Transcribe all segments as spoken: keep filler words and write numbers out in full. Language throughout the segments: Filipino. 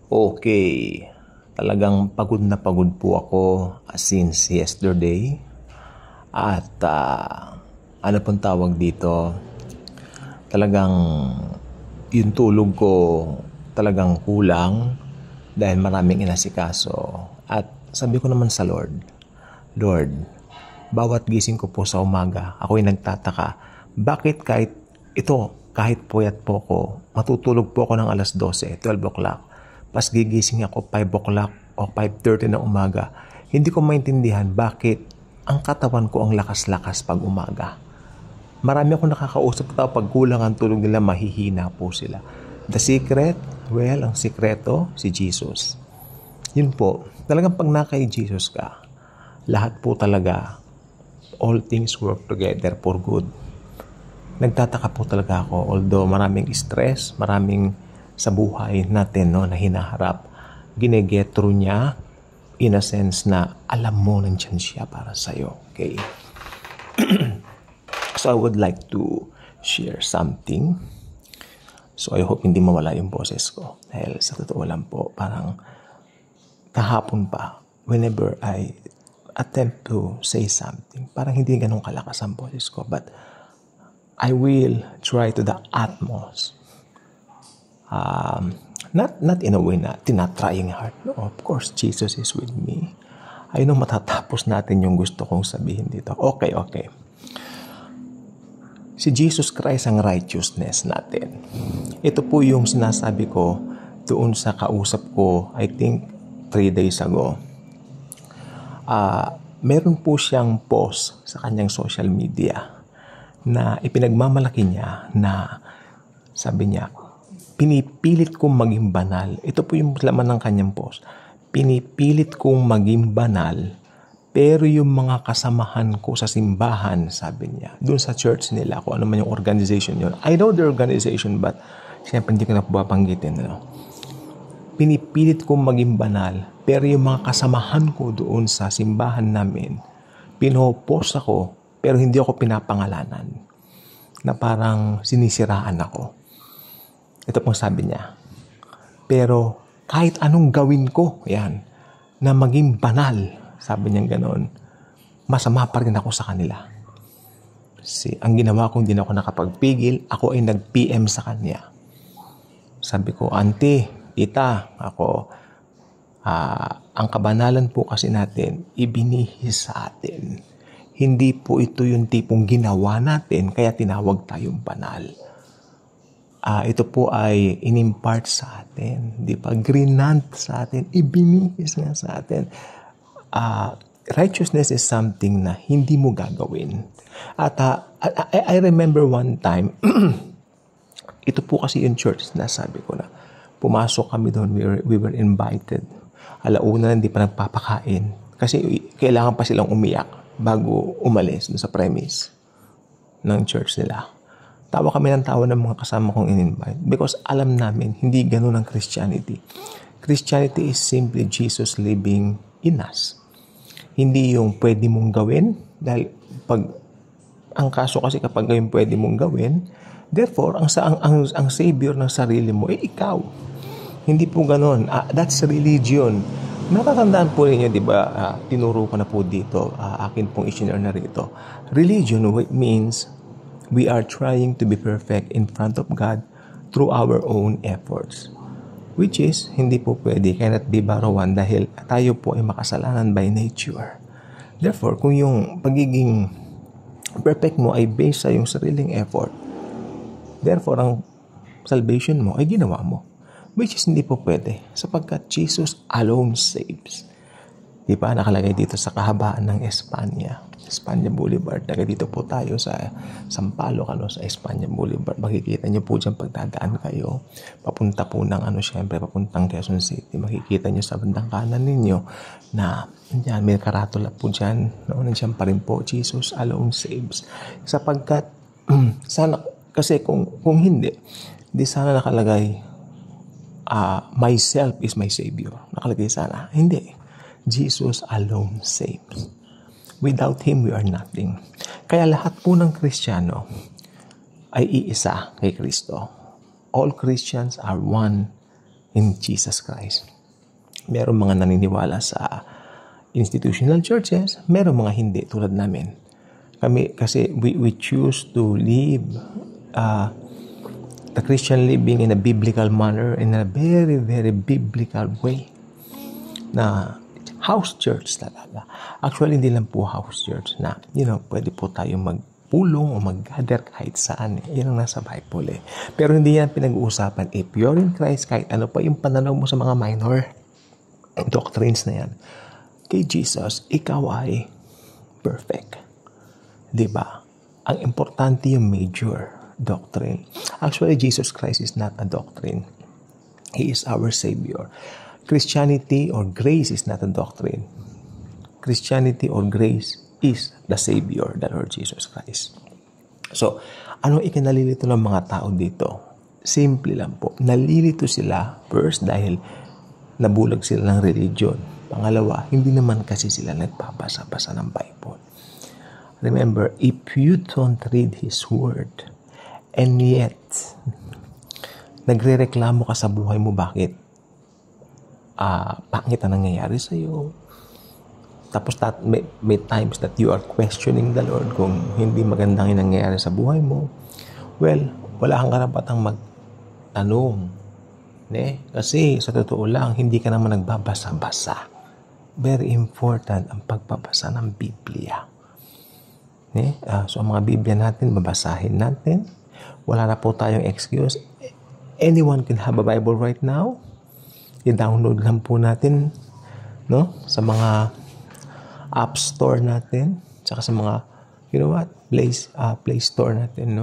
Okay, talagang pagod na pagod po ako since yesterday. At uh, ano pong tawag dito, talagang yung tulog ko talagang kulang dahil maraming inasikaso. At sabi ko naman sa Lord, Lord, bawat gising ko po sa umaga, ako'y nagtataka, bakit kahit ito, kahit puyat po ko, matutulog po ako ng alas twelve, twelve o'clock, pas gigising ako five o'clock o five thirty ng umaga, hindi ko maintindihan bakit ang katawan ko ang lakas-lakas pag umaga. Marami ako nakakausap tao pag kulang ang tulog nila, mahihina po sila. The secret? Well, ang sikreto, si Jesus. Yun po, talagang pag nakay Jesus ka, lahat po talaga, all things work together for good. Nagtataka po talaga ako, although maraming stress, maraming sa buhay natin no, na hinaharap, gineget through niya in a sense na alam mo nandiyan siya para sa'yo. Okay? So I would like to share something. So I hope hindi mawala yung boses ko. Dahil sa totoo lang po, parang kahapon pa, whenever I attempt to say something, parang hindi ganun kalakas ang boses ko. But I will try to the utmost. Um, not not in a way na tinatrying hard. No, of course, Jesus is with me. I know matatapos natin yung gusto kong sabihin dito. Okay, okay. Si Jesus Christ ang righteousness natin. Ito po yung sinasabi ko doon sa kausap ko, I think, three days ago. Uh, meron po siyang post sa kanyang social media na ipinagmamalaki niya na sabi niya, pinipilit kong maging banal. Ito po yung laman ng kanyang post. Pinipilit kong maging banal, pero yung mga kasamahan ko sa simbahan, sabi niya, doon sa church nila, kung ano man yung organization yun. I know the organization, but siyempre hindi ko na babanggitin. No? Pinipilit kong maging banal, pero yung mga kasamahan ko doon sa simbahan namin, pinopost ako, pero hindi ako pinapangalanan. Na parang sinisiraan ako. Ito pong sabi niya. Pero kahit anong gawin ko, yan, na maging banal, sabi niya gano'n, masama pa rin ako sa kanila. Si, ang ginawa ko, hindi na ako nakapagpigil, ako ay nag-P M sa kanya. Sabi ko, Auntie, tita, ako, uh, ang kabanalan po kasi natin, ibinihis sa atin. Hindi po ito yung tipong ginawa natin, kaya tinawag tayong banal. Uh, ito po ay inimpart sa atin, di ba? Grinant sa atin, ibinihis nga sa atin. Uh, righteousness is something na hindi mo gagawin. At uh, I, I remember one time, ito po kasi yung church na sabi ko na, pumasok kami doon, we were, we were invited. Alauna, hindi pa nagpapakain. Kasi kailangan pa silang umiyak bago umalis sa premise ng church nila. Tawa kami ng tawa ng mga kasama kong in-invite because alam namin, hindi ganun ang Christianity. Christianity is simply Jesus living in us. Hindi yung pwede mong gawin dahil pag ang kaso kasi kapag yung pwede mong gawin, therefore, ang, ang, ang, ang savior ng sarili mo, eh ikaw. Hindi po ganun. Uh, that's religion. Natatandaan po ninyo, di ba, uh, tinuro ko na po dito, uh, akin pong isinare na rito. Religion means we are trying to be perfect in front of God through our own efforts. Which is, hindi po pwede, cannot be barawan dahil tayo po ay makasalanan by nature. Therefore, kung yung pagiging perfect mo ay based sa yung sariling effort, therefore, ang salvation mo ay ginawa mo. Which is hindi po pwede sapagkat Jesus alone saves. Di ba? Nakalagay dito sa kahabaan ng Espanya. Espanya Boulevard. Taga dito po tayo sa Sampaloc, ano, sa Espanya Boulevard. Makikita nyo po dyan pagdadaan kayo. Papunta po ng, ano, syempre, papuntang Quezon City. Makikita nyo sa bandang kanan ninyo na dyan, may karatula po dyan. No? Nandiyan pa rin po, Jesus alone saves. Sapagkat, sana, kasi kung, kung hindi, di sana nakalagay, uh, myself is my Savior. Nakalagay sana. Hindi. Jesus alone saves. Without Him, we are nothing. Kaya lahat po ng Kristiyano ay iisa kay Kristo. All Christians are one in Jesus Christ. Meron mga naniniwala sa institutional churches, meron mga hindi tulad namin. Kami kasi we, we choose to live uh, the Christian living in a biblical manner, in a very, very biblical way. Na house church talaga. Actually, hindi lang po house church na, you know, pwede po tayo magpulong o mag-gather kahit saan. Yan ang nasa Bible eh. Pero hindi yan pinag-uusapan. If you're in Christ, kahit ano pa yung pananaw mo sa mga minor doctrines na yan, kay Jesus, ikaw ay perfect. Diba? Ang importante yung major doctrine. Actually, Jesus Christ is not a doctrine. He is our Savior. Christianity or grace is not a doctrine. Christianity or grace is the Savior, the Lord Jesus Christ. So, ano ikinalilito ng mga tao dito? Simple lang po. Nalilito sila, first, dahil nabulag sila ng religion. Pangalawa, hindi naman kasi sila nagpapasa-basa ng Bible. Remember, if you don't read His Word, and yet, nagre-reklamo ka sa buhay mo, bakit? Uh, pangit ang nangyayari sa'yo. Tapos that, may, may times that you are questioning the Lord kung hindi magandang yung nangyayari sa buhay mo. Well, wala kang karapatang magtanong. Ne? Kasi sa totoo lang, hindi ka naman nagbabasa-basa. Very important ang pagbabasa ng Biblia. Ne? Uh, so, ang mga Biblia natin, babasahin natin. Wala na po tayong excuse. Anyone can have a Bible right now. I-download lang po natin, no? Sa mga app store natin, saka sa mga, you know what, Play, uh, Play Store natin, no?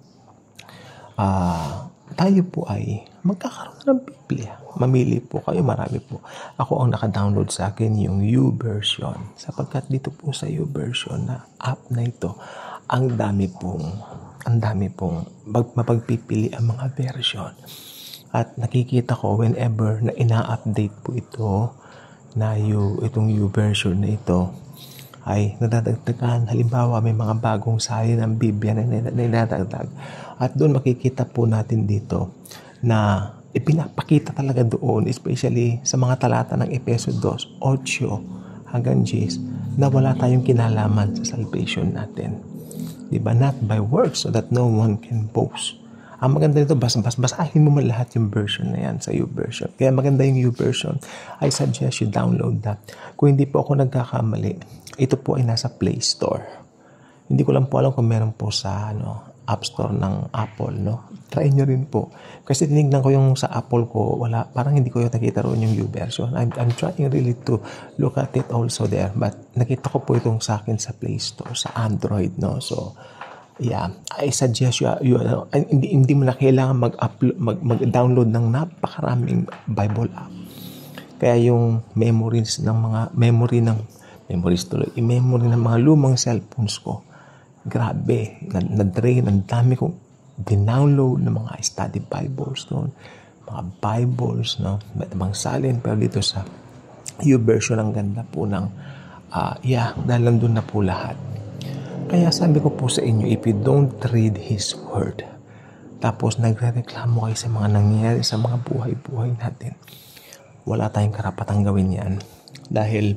Uh, tayo po ay magkakaroon ng Biblia. Mamili po kayo, marami po. Ako ang naka-download sa akin yung YouVersion. Sapagkat dito po sa YouVersion na app na ito, ang dami pong, ang dami pong mapagpipili ang mga version. At nakikita ko whenever na ina-update po ito na yung, itong YouVersion na ito ay nadadagdagan. Halimbawa, may mga bagong salin ng Biblia na nadadagdag. At doon makikita po natin dito na ipinapakita talaga doon, especially sa mga talata ng Efeso two, eight hanggang ten, na wala tayong kinalaman sa salvation natin. Diba? Not by works, so that no one can boast. Ang maganda nito, bas, bas, basahin mo man lahat yung version na yan sa YouVersion. Kaya maganda yung YouVersion. I suggest you download that. Kung hindi po ako nagkakamali, ito po ay nasa Play Store. Hindi ko lang po alam kung meron po sa ano, App Store ng Apple, no? Try nyo rin po. Kasi tinignan ko yung sa Apple ko, wala, parang hindi ko yung nakita roon yung YouVersion. I'm, I'm trying really to look at it also there. But nakita ko po itong sa akin sa Play Store, sa Android, no? So, yeah, I suggest you, you uh, hindi, hindi mo na kailangan mag-upload, mag, mag-download ng napakaraming Bible app. Kaya yung memories ng mga, memory ng, memories tuloy, i-memory ng mga lumang cellphones ko, grabe, na-drain, ang dami kong dinownload ng mga study Bibles doon, mga Bibles, no, mga salin, pero dito sa YouVersion, ang ganda po ng, uh, yeah, dahil nandun na po lahat. Kaya sabi ko po sa inyo, if you don't read His Word, tapos nagre-reklamo kayo sa mga nangyayari sa mga buhay-buhay natin, wala tayong karapatang gawin yan. Dahil,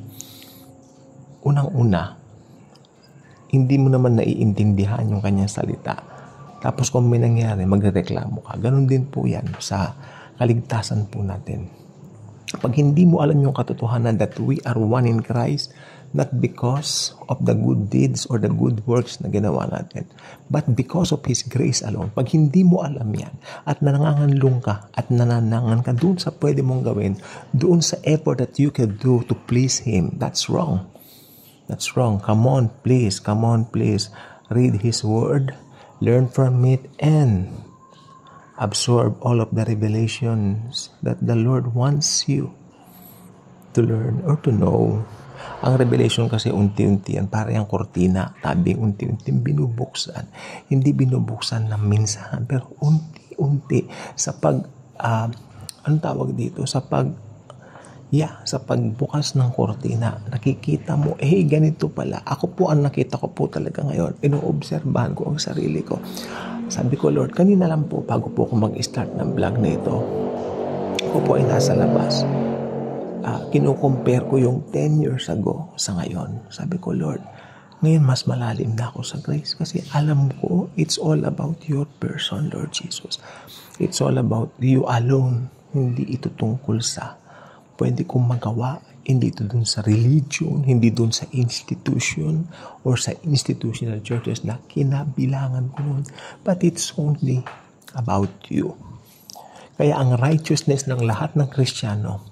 unang-una, hindi mo naman naiintindihan yung kanyang salita. Tapos kung may nangyari, magre-reklamo ka. Ganon din po yan sa kaligtasan po natin. Pag hindi mo alam yung katotohanan that we are one in Christ, not because of the good deeds or the good works na ginawa natin, but because of His grace alone. Pag hindi mo alam yan, at nanganganlong ka, at nananangan ka doon sa pwede mong gawin, doon sa effort that you can do to please Him, that's wrong. That's wrong. Come on, please. Come on, please. Read His Word, learn from it, and absorb all of the revelations that the Lord wants you to learn or to know. Ang revelation kasi unti-unti yan, para yung kortina, tabing unti-unti binubuksan. Hindi binubuksan ng minsan, pero unti-unti sa pag, uh, anong tawag dito? Sa pag, yeah, sa pagbukas ng kortina, nakikita mo, eh, ganito pala. Ako po, ang nakita ko po talaga ngayon, inoobserbahan ko ang sarili ko. Sabi ko, Lord, kanina lang po, bago po ako mag-start ng vlog na ito, ako po ay nasa labas, uh, kinukompare ko yung ten years ago sa ngayon. Sabi ko, Lord, ngayon mas malalim na ako sa grace kasi alam ko it's all about your person, Lord Jesus. It's all about you alone. Hindi ito tungkol sa pwede kong magawa. Hindi ito dun sa religion, hindi dun sa institution or sa institutional churches na kinabilangan ko nun. But it's only about you. Kaya ang righteousness ng lahat ng Kristiyano,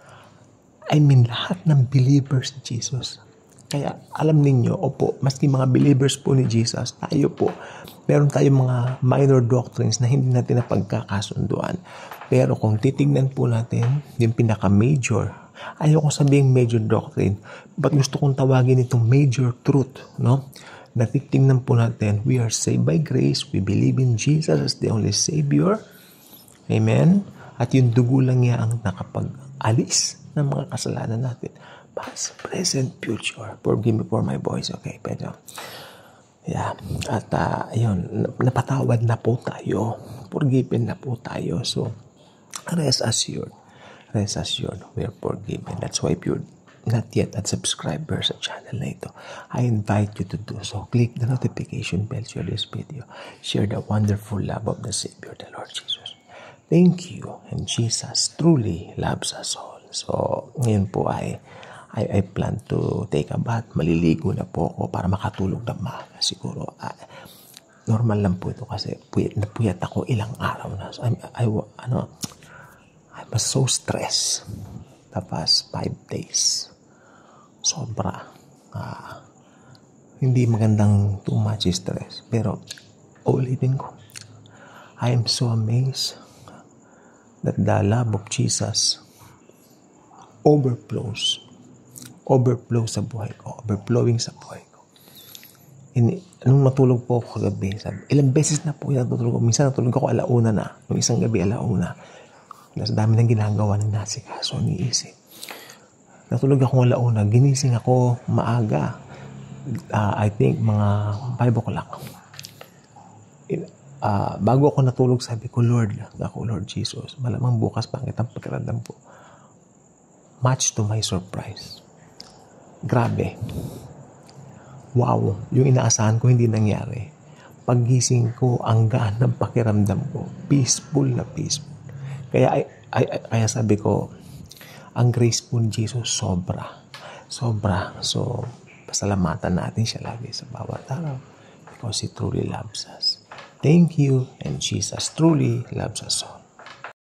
I mean lahat ng believers ni Jesus. Kaya alam ninyo, opo, maski mga believers po ni Jesus, tayo po, meron tayong mga minor doctrines na hindi natin napagkakasunduan. Pero kung titignan po natin, yung pinaka-major, ayoko sabihing major doctrine, but gusto kong tawagin itong major truth, no? Natitingnan po natin, we are saved by grace, we believe in Jesus as the only Savior, amen? At yung dugo lang niya ang nakapag-alis ng mga kasalanan natin. Past, present, future. Forgive me for my voice, okay? Pero, yeah. At, uh, yun, napatawad na po tayo. Forgiven na po tayo. So, rest assured. Rest assured, we are forgiven. That's why if you're not yet a subscriber sa channel na ito, I invite you to do so. Click the notification bell, share this video. Share the wonderful love of the Savior, the Lord Jesus. Thank you, and Jesus truly loves us all. So, ngayon po ay I, I plan to take a bath. Maliligo na po ako para makatulog na maaga. Siguro, uh, normal lang po ito kasi puyat na puyat ako ilang araw na. So, I, I, ano, I was so stressed. Tapos, five days. Sobra. Uh, hindi magandang too much stress. Pero, ulitin ko. I am so amazed that the love of Jesus overflows. Overflows sa buhay ko. Overflowing sa buhay ko. In, nung matulog po ako kagabi, sabi, ilang beses na po yung natutulog ko. Minsan natulog ako alauna na. Nung isang gabi alauna. Sa dami ng ginagawa ng nasikaso ni Isi. Natulog ako alauna. Ginising ako maaga. Uh, I think mga five o'clock. Uh, bago ako natulog, sabi ko, Lord, ako, Lord Jesus, malamang bukas pangit ang pagkaramdam ko. Much to my surprise. Grabe. Wow. Yung inaasahan ko hindi nangyari. Paggising ko, ang gaan ng pakiramdam ko. Peaceful na peaceful. Kaya, ay, ay, ay, kaya sabi ko, ang grace po ni Jesus sobra. Sobra. So, pasalamatan natin siya lagi sa bawat araw because He truly loves us. Thank you, and Jesus truly loves us all.